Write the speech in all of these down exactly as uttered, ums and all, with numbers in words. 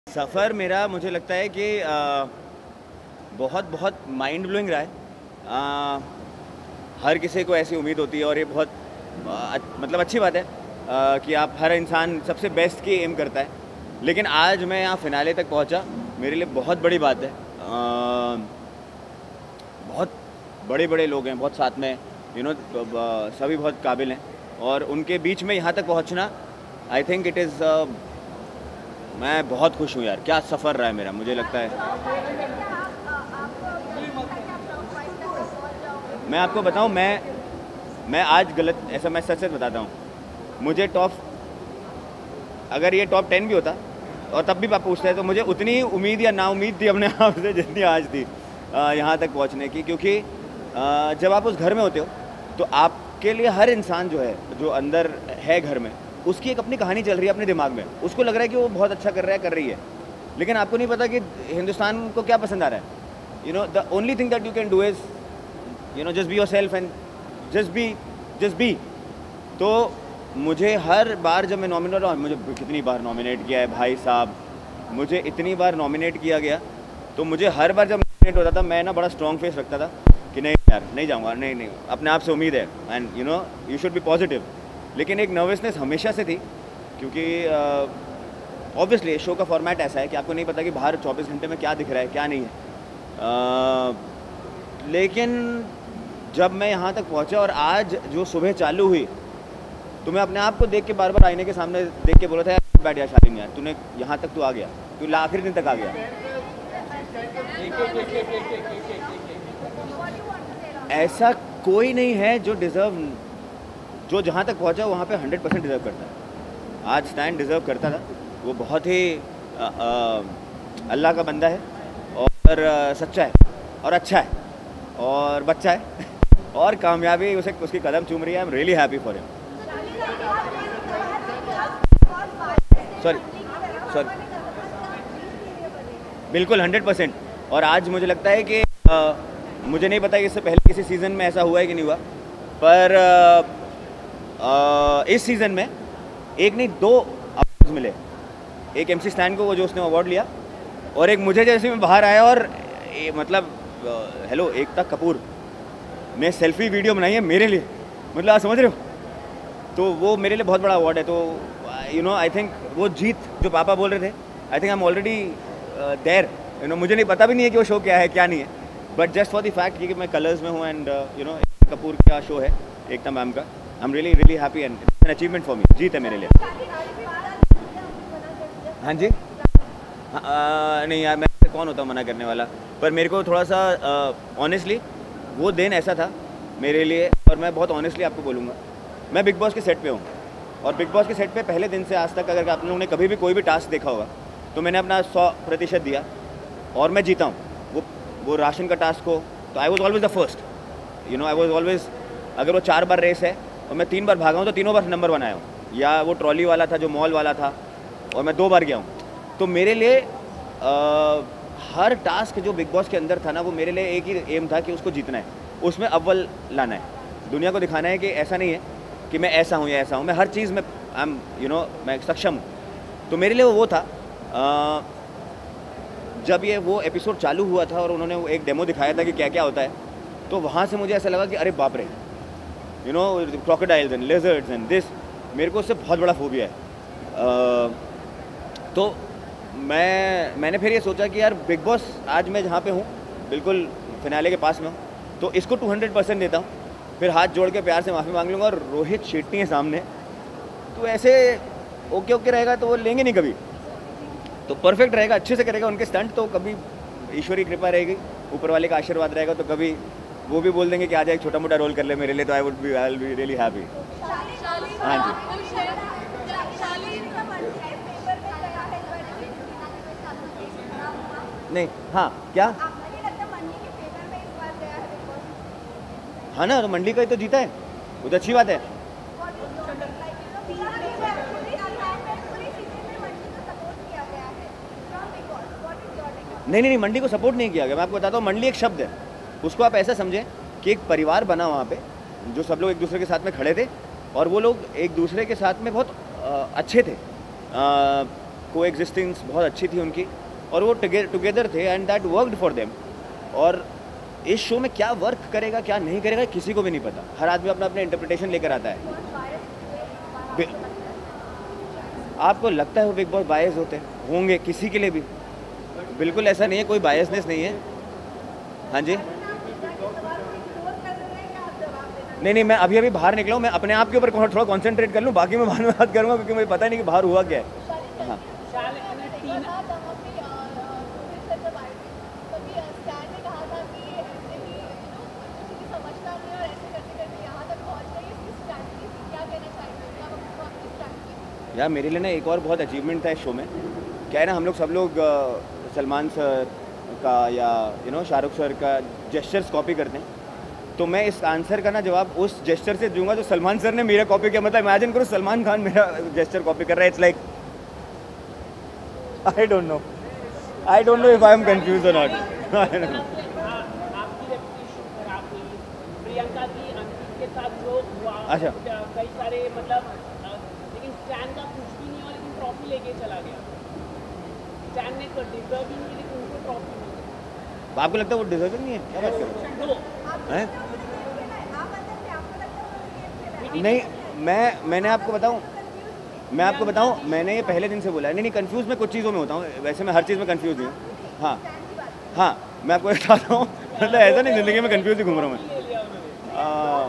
सफ़र मेरा मुझे लगता है कि आ, बहुत बहुत माइंड ब्लोइंग रहा है। आ, हर किसी को ऐसी उम्मीद होती है और ये बहुत आ, मतलब अच्छी बात है आ, कि आप हर इंसान सबसे बेस्ट की एम करता है। लेकिन आज मैं यहाँ फिनाले तक पहुँचा, मेरे लिए बहुत बड़ी बात है। आ, बहुत बड़े बड़े लोग हैं, बहुत साथ में यू नो सभी बहुत काबिल हैं और उनके बीच में यहाँ तक पहुँचना, आई थिंक इट इज़, मैं बहुत खुश हूँ यार। क्या सफ़र रहा है मेरा, मुझे लगता है। मैं आपको बताऊँ, मैं मैं आज गलत, ऐसा मैं सच सच बताता हूँ, मुझे टॉप, अगर ये टॉप टेन भी होता और तब भी आप पूछते हैं तो मुझे उतनी उम्मीद या नाउम्मीद थी अपने आप से जितनी आज थी यहाँ तक पहुँचने की। क्योंकि आ, जब आप उस घर में होते हो तो आपके लिए हर इंसान जो है, जो अंदर है घर में, उसकी एक अपनी कहानी चल रही है अपने दिमाग में। उसको लग रहा है कि वो बहुत अच्छा कर रहा है, कर रही है, लेकिन आपको नहीं पता कि हिंदुस्तान को क्या पसंद आ रहा है। You know the only thing that you can do is you know just be yourself and just be just be. तो मुझे हर बार जब मैं नॉमिनेट, और मुझे कितनी बार नॉमिनेट किया है भाई साहब, मुझे इतनी बार नॉमिनेट किया गया, तो मुझे हर बार जब नॉमिनेट होता था मैं ना बड़ा स्ट्रॉन्ग फेस रखता था कि नहीं यार नहीं जाऊँगा, नहीं नहीं अपने आप से उम्मीद है and you know you should be positive. लेकिन एक नर्वसनेस हमेशा से थी, क्योंकि ऑब्वियसली शो का फॉर्मेट ऐसा है कि आपको नहीं पता कि बाहर चौबीस घंटे में क्या दिख रहा है क्या नहीं है। uh, लेकिन जब मैं यहाँ तक पहुँचा और आज जो सुबह चालू हुई, तो मैं अपने आप को देख के बार बार आईने के सामने देख के बोला था यार बैठ यार शालीन यार, तूने यहाँ तक तू आ गया, तू आखिरी दिन तक आ गया। ऐसा कोई नहीं है जो डिज़र्व, जो जहाँ तक पहुँचा वहाँ पे हंड्रेड परसेंट डिज़र्व करता है। आज स्टैंड डिज़र्व करता था, वो बहुत ही अल्लाह का बंदा है और आ, सच्चा है और अच्छा है और बच्चा है और कामयाबी उसे उसकी कदम चूम रही है। I am really happy for him. Sorry sorry बिल्कुल हंड्रेड परसेंट। और आज मुझे लगता है कि आ, मुझे नहीं पता कि इससे पहले किसी सीज़न में ऐसा हुआ है कि नहीं हुआ, पर आ, आ, इस सीज़न में एक नहीं दो अवार्ड्स मिले। एक एमसी स्टैन को, वो जो उसने अवार्ड लिया, और एक मुझे जैसे मैं बाहर आया और ए, मतलब हेलो एकता कपूर ने सेल्फी वीडियो बनाई है मेरे लिए, मतलब आप समझ रहे हो, तो वो मेरे लिए बहुत बड़ा अवार्ड है। तो यू नो आई थिंक वो जीत जो पापा बोल रहे थे, I think I am already there. You know मुझे नहीं पता भी नहीं है कि वो शो क्या है क्या नहीं है, but just for the fact कि मैं कलर्स में हूँ एंड यू नो कपूर का शो है एकता मैम का, I am really really happy and it's an achievement for me. जीत है मेरे लिए। हाँ जी, हाँ, नहीं यार मैं कौन होता मना करने वाला, पर मेरे को थोड़ा सा ऑनेस्टली uh, वो दिन ऐसा था मेरे लिए, और मैं बहुत ऑनेस्टली आपको बोलूँगा, मैं बिग बॉस के सेट पे हूँ और बिग बॉस के सेट पे पहले दिन से आज तक अगर आप लोगों ने कभी भी कोई भी टास्क देखा होगा तो मैंने अपना सौ प्रतिशत दिया और मैं जीता हूँ। वो वो राशन का टास्क हो तो I was always the first, you know I was always, अगर वो चार बार रेस है और मैं तीन बार भागा हूँ तो तीनों बार नंबर वन आया हूँ, या वो ट्रॉली वाला था जो मॉल वाला था और मैं दो बार गया हूँ। तो मेरे लिए आ, हर टास्क जो बिग बॉस के अंदर था ना, वो मेरे लिए एक ही एम था कि उसको जीतना है, उसमें अव्वल लाना है, दुनिया को दिखाना है कि ऐसा नहीं है कि मैं ऐसा हूँ या ऐसा हूँ, मैं हर चीज़ में आई एम यू नो मैं सक्षम हूँ। तो मेरे लिए वो वो था। आ, जब ये वो एपिसोड चालू हुआ था और उन्होंने वो एक डेमो दिखाया था कि क्या क्या होता है, तो वहाँ से मुझे ऐसा लगा कि अरे बाप रे, you know crocodiles and lizards and this, मेरे को उससे बहुत बड़ा फोबिया है। आ, तो मैं मैंने फिर ये सोचा कि यार बिग बॉस आज मैं जहाँ पे हूँ बिल्कुल फिनाले के पास में हूँ, तो इसको टू हंड्रेड परसेंट देता हूँ, फिर हाथ जोड़ के प्यार से माफ़ी मांग लूँगा। और रोहित शेट्टी है सामने, तो ऐसे ओके ओके रहेगा तो वो लेंगे नहीं कभी, तो परफेक्ट रहेगा, अच्छे से करेगा उनके स्टंट, तो कभी ईश्वरी कृपा रहेगी, ऊपर वाले का आशीर्वाद रहेगा, तो कभी वो भी बोल देंगे कि आज एक छोटा मोटा रोल कर ले मेरे लिए, तो I would be I will be really happy. हाँ जी, नहीं हाँ क्या, हाँ ना, तो मंडी का ही तो जीता है, वो तो अच्छी बात है। नहीं नहीं नहीं मंडी को सपोर्ट नहीं किया गया, मैं आपको बताता हूँ, मंडी एक शब्द है, उसको आप ऐसा समझें कि एक परिवार बना वहाँ पे, जो सब लोग एक दूसरे के साथ में खड़े थे और वो लोग एक दूसरे के साथ में बहुत आ, अच्छे थे। आ, को एग्जिस्टेंस बहुत अच्छी थी उनकी, और वो टुगेदर थे and that worked for them. और इस शो में क्या वर्क करेगा क्या नहीं करेगा किसी को भी नहीं पता, हर आदमी अपना अपना इंटरप्रिटेशन लेकर आता है। आपको लगता है वो बिग बॉस बायस होते हैं होंगे किसी के लिए भी? बिल्कुल ऐसा नहीं है, कोई बायसनेस नहीं है। हाँ जी, नहीं नहीं, मैं अभी अभी बाहर निकला हूँ, मैं अपने आप के ऊपर थोड़ा कॉन्सेंट्रेट कर लूँ, बाकी मैं बाद में बात करूँगा क्योंकि मुझे पता नहीं कि बाहर हुआ क्या है। हाँ यार मेरे लिए ना एक और बहुत अचीवमेंट था इस शो में। क्या है ना, हम लोग सब लोग uh, सलमान सर का या यू नो शाहरुख सर का जेस्चर्स कॉपी करते हैं, तो मैं इस आंसर का ना जवाब उस जेस्चर से दूंगा जो सलमान सर ने मेरा कॉपी किया। मतलब इमेजिन करो सलमान खान मेरा जेस्चर कॉपी कर रहा है। It's like I don't know I don't know if I am confuse और नॉट। प्रियंका की अंकित के साथ जो हुआ, अच्छा, कई सारे मतलब, लेकिन स्टैन का कुछ भी नहीं हुआ, लेकिन ट्रॉफी लेके चला गया। स्टैन ने तो डिजर्व ही नहीं, लेकिन उनको ट्रॉफी मिली। आपको लगता है वो डिजर्विंग नहीं है? क्या बात कर रहे हैं? नहीं, मैं मैंने आपको बताऊं मैं आपको बताऊं मैंने ये पहले दिन से बोला है। नहीं नहीं, कंफ्यूज मैं कुछ चीज़ों में होता हूँ, वैसे मैं हर चीज़ में कंफ्यूज नहीं हूँ। हाँ हाँ, मैं आपको बताता हूँ, मतलब ऐसा नहीं ज़िंदगी में कंफ्यूज ही घूम रहा हूँ मैं। आ,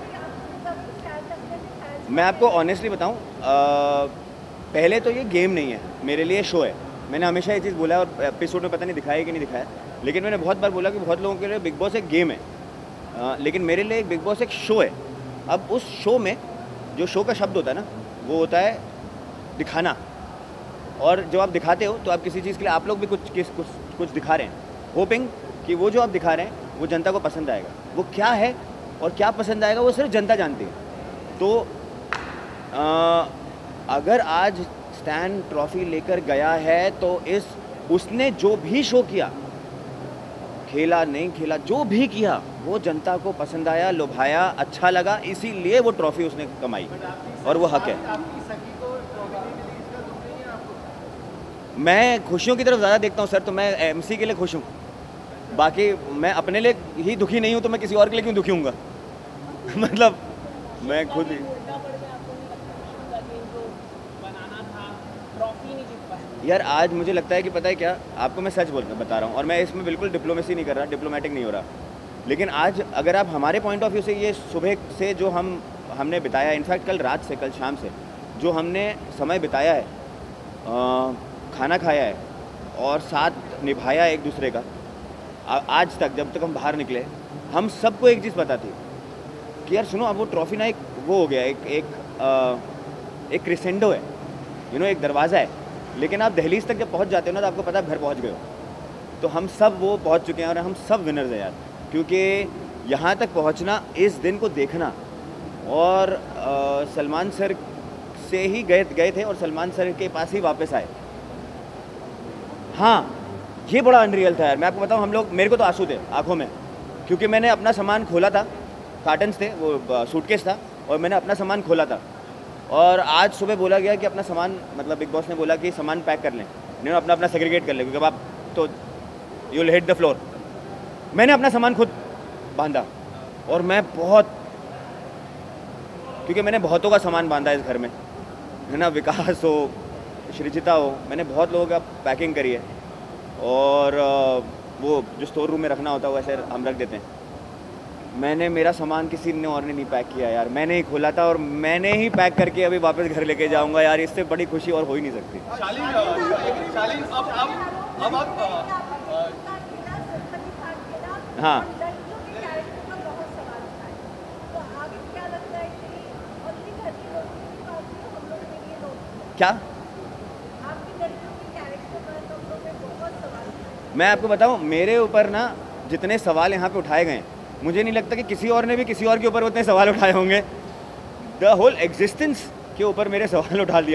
मैं आपको ऑनेस्टली बताऊँ, पहले तो ये गेम नहीं है मेरे लिए, शो है। मैंने हमेशा ये चीज़ बोला है और एपिसोड में पता नहीं दिखाया कि नहीं दिखाया, लेकिन मैंने बहुत बार बोला कि बहुत लोगों के लिए बिग बॉस एक गेम है, आ, लेकिन मेरे लिए बिग बॉस एक शो है। अब उस शो में जो शो का शब्द होता है ना, वो होता है दिखाना। और जब आप दिखाते हो तो आप किसी चीज़ के लिए आप लोग भी कुछ किस कुछ कुछ दिखा रहे हैं, होपिंग कि वो जो आप दिखा रहे हैं वो जनता को पसंद आएगा। वो क्या है और क्या पसंद आएगा वो सिर्फ जनता जानती है। तो आ, अगर आज स्टैन ट्रॉफी लेकर गया है तो इस उसने जो भी शो किया, खेला नहीं खेला, जो भी किया वो जनता को पसंद आया, लुभाया, अच्छा लगा, इसीलिए वो ट्रॉफी उसने कमाई और वो हक है। मैं खुशियों की तरफ ज़्यादा देखता हूँ सर, तो मैं एमसी के लिए खुश हूँ। बाकी मैं अपने लिए ही दुखी नहीं हूँ तो मैं किसी और के लिए क्यों दुखी हूँगा? मतलब मैं खुद ही यार, आज मुझे लगता है कि पता है क्या, आपको मैं सच बोल बता रहा हूँ और मैं इसमें बिल्कुल डिप्लोमेसी नहीं कर रहा, डिप्लोमेटिक नहीं हो रहा, लेकिन आज अगर आप हमारे पॉइंट ऑफ व्यू से ये सुबह से जो हम हमने बिताया, इनफैक्ट कल रात से, कल शाम से जो हमने समय बिताया है, आ, खाना खाया है और साथ निभाया एक दूसरे का, आ, आज तक जब तक हम बाहर निकले, हम सबको एक चीज़ पता थी कि यार सुनो, अब वो ट्रॉफी ना एक वो हो गया, एक एक आ, एक क्रिसेंडो है, यू नो, एक दरवाज़ा है, लेकिन आप दहलीज तक जब पहुंच जाते हो ना तो आपको पता है घर पहुंच गए हो। तो हम सब वो पहुंच चुके हैं और हम सब विनर्स हैं यार, क्योंकि यहाँ तक पहुंचना, इस दिन को देखना, और आ, सलमान सर से ही गए गए थे और सलमान सर के पास ही वापस आए। हाँ, ये बड़ा अनरियल था यार। मैं आपको बताऊँ, हम लोग, मेरे को तो आंसू थे आँखों में, क्योंकि मैंने अपना सामान खोला था, कार्टन्स थे, वो सूटकेस था, और मैंने अपना सामान खोला था। और आज सुबह बोला गया कि अपना सामान, मतलब बिग बॉस ने बोला कि सामान पैक कर लें, नहीं अपना अपना सेग्रीगेट कर लें, क्योंकि आप तो you will hit the floor. मैंने अपना सामान खुद बांधा और मैं बहुत, क्योंकि मैंने बहुतों का सामान बांधा इस घर में, है ना, विकास हो, श्रीजिता हो, मैंने बहुत लोगों का पैकिंग करी है। और वो जो स्टोर रूम में रखना होता है वैसे हम रख देते हैं। मैंने, मेरा सामान किसी ने और ने नहीं पैक किया यार, मैंने ही खोला था और मैंने ही पैक करके अभी वापस घर लेके जाऊंगा यार। इससे बड़ी खुशी और हो ही नहीं सकती। शालीन, शालीन, अब अब अब आप हाँ, क्या मैं आपको बताऊं, मेरे ऊपर ना जितने सवाल यहाँ पे उठाए गए, मुझे नहीं लगता कि किसी और ने भी किसी और के ऊपर उतने सवाल उठाए होंगे। द होल एग्जिस्टेंस के ऊपर मेरे सवाल उठा दिया,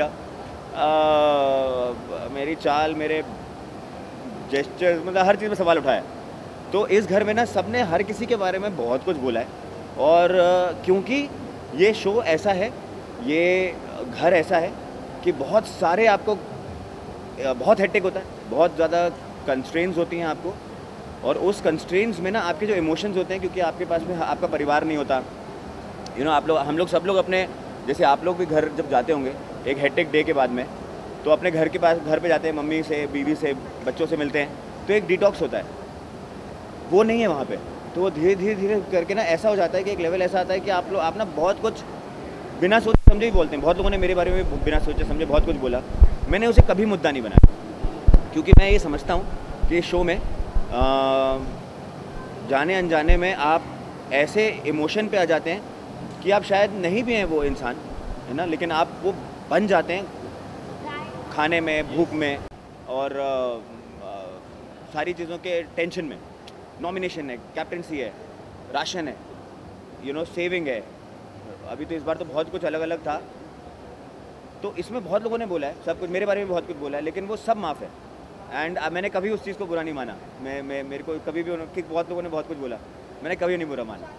आ, मेरी चाल, मेरे जेस्चर्स, मतलब हर चीज़ में सवाल उठाया। तो इस घर में ना सबने हर किसी के बारे में बहुत कुछ बोला है, और क्योंकि ये शो ऐसा है, ये घर ऐसा है कि बहुत सारे आपको बहुत हेक्टिक होता है, बहुत ज़्यादा कंस्ट्रेंट्स होती हैं आपको, और उस कंस्ट्रेंट्स में ना आपके जो इमोशंस होते हैं, क्योंकि आपके पास में आपका परिवार नहीं होता, यू नो आप लोग हम लोग सब लोग अपने, जैसे आप लोग भी घर जब जाते होंगे एक हेक्टिक डे के बाद में, तो अपने घर के पास घर पे जाते हैं, मम्मी से, बीवी से, बच्चों से मिलते हैं, तो एक डिटॉक्स होता है, वो नहीं है वहाँ पे। तो वो धीरे धीरे धीरे करके ना ऐसा हो जाता है कि एक लेवल ऐसा आता है कि आप लोग आप ना बहुत कुछ बिना सोचे समझे ही बोलते हैं। बहुत लोगों ने मेरे बारे में बिना सोचे समझे बहुत कुछ बोला, मैंने उसे कभी मुद्दा नहीं बनाया, क्योंकि मैं ये समझता हूँ कि शो में आ, जाने अनजाने में आप ऐसे इमोशन पे आ जाते हैं कि आप शायद नहीं भी हैं वो इंसान, है ना, लेकिन आप वो बन जाते हैं खाने में, भूख में, और आ, आ, सारी चीज़ों के टेंशन में। नॉमिनेशन है, कैप्टनसी है, राशन है, यू नो सेविंग है, अभी तो इस बार तो बहुत कुछ अलग अलग था, तो इसमें बहुत लोगों ने बोला है, सब कुछ मेरे बारे में बहुत कुछ बोला है, लेकिन वो सब माफ़ है। एंड मैंने कभी उस चीज़ को बुरा नहीं माना, मैं मैं मेरे को कभी भी कि बहुत लोगों ने बहुत कुछ बोला, मैंने कभी नहीं बुरा माना।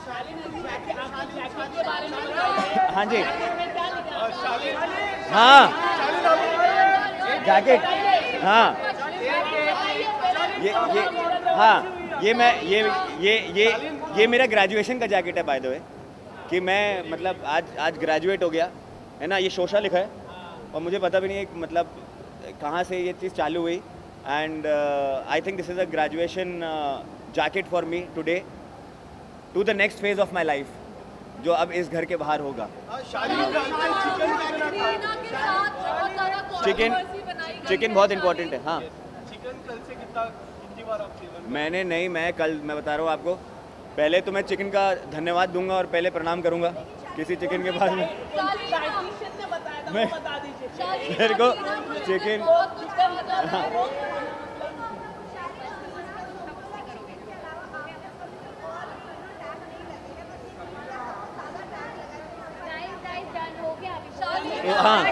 हाँ जी, हाँ जैकेट, हाँ ये ये हाँ ये मैं ये ये ये ये मेरा ग्रेजुएशन का जैकेट है बाय द वे, कि मैं मतलब आज आज ग्रेजुएट हो गया है ना, ये शोशा लिखा है, और मुझे पता भी नहीं है मतलब कहाँ से ये चीज़ चालू हुई, and I think this is a graduation jacket for me today to the next phase of my life, जो अब इस घर के बाहर होगा। चिकन चिकन बहुत इम्पोर्टेंट है। हाँ चिकन कल से कितना कितनी बार आप सेवन? मैंने नहीं, मैं कल मैं बता रहा हूँ आपको, पहले तो मैं चिकन का धन्यवाद दूंगा और पहले प्रणाम करूंगा किसी चिकन के पास में। मैं मेरे को चिकन हाँ हाँ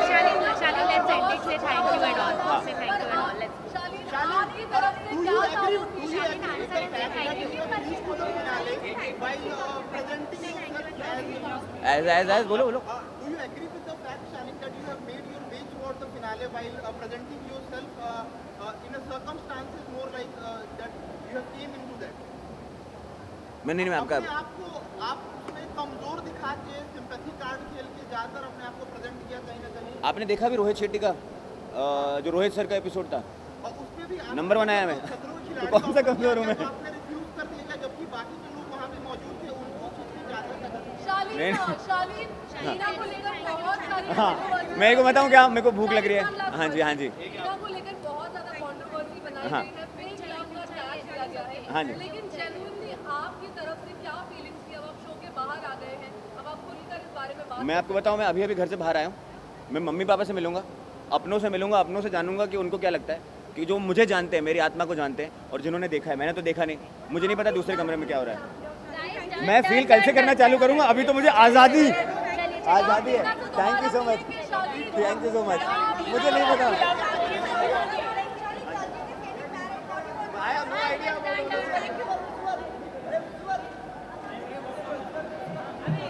As, as, as, बोलो बोलो। Uh, do you agree with the fact, Shalin, that you have made your way throughout the finale while uh, presenting yourself uh, uh, in a circumstances more like uh, that you have came into that? मैं नहीं मैं आपका अपने आप को आप उसमें कमजोर दिखा के सिंपैथी कार्ड खेल के ज्यादातर अपने आप को प्रेजेंट किया कहीं ना कहीं। आपने देखा भी रोहित शेट्टी का जो रोहित सर का एपिसोड था, और उसमें भी नंबर बनाया मैं, तो कौन सा कमजोर हूँ मैं? आपने रिफ्यूज कर दिया जबकि बाकी जो लोग वहाँ पे मौजूद थे उनको उसकी ज्यादा शालीन शालीन शीना को लेकर बहुत सारी हाँ मेरे को बताऊँ क्या, मेरे को भूख लग रही है। हाँ जी हाँ जी शीना को लेकर बहुत ज्यादा कंट्रोवर्सी बनाई हाँ। गई है, फेक लव का टैग किया गया है। हाँ जी। लेकिन जेन्युइनली आपकी तरफ से क्या फीलिंग्स थी? अब आप शो के बाहर आ गए हैं, अब आप खुलकर इस बारे में बात मैं आपको बताऊँ, मैं अभी अभी घर से बाहर आया हूँ, मैं मम्मी पापा से मिलूंगा, अपनों से मिलूंगा, अपनों से जानूंगा कि उनको क्या लगता है, कि जो मुझे जानते हैं, मेरी आत्मा को जानते हैं, और जिन्होंने देखा है, मैंने तो देखा नहीं, मुझे नहीं पता दूसरे कमरे में क्या हो रहा है। मैं फील कल से करना चालू करूंगा, अभी तो मुझे आज़ादी आज़ादी है। Thank you so much, thank you so much, मुझे नहीं पता।